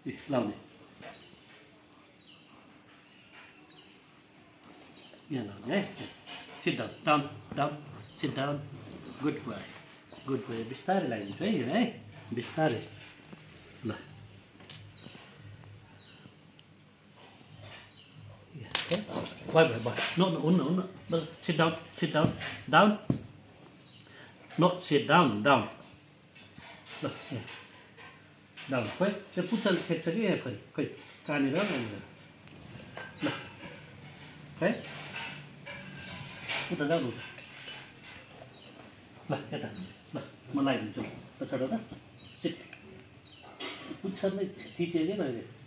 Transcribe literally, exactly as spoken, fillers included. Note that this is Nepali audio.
लाउने यहाँ लाउने है sit down down down sit down good boy good boy बिस्तारै लगाइदिन्छु है है बिस्तारै ल Bye bye bye. No no no no. no. Sit down. Sit down. Down. No. Sit down. Down. Look. Yeah. Down. Wait. The puzzle sets again. Okay. Okay. Can you run? Look. Okay. Put it down. Look. Get that. Look. My light is on. That's all right. Sit. Puzzle. Teach again.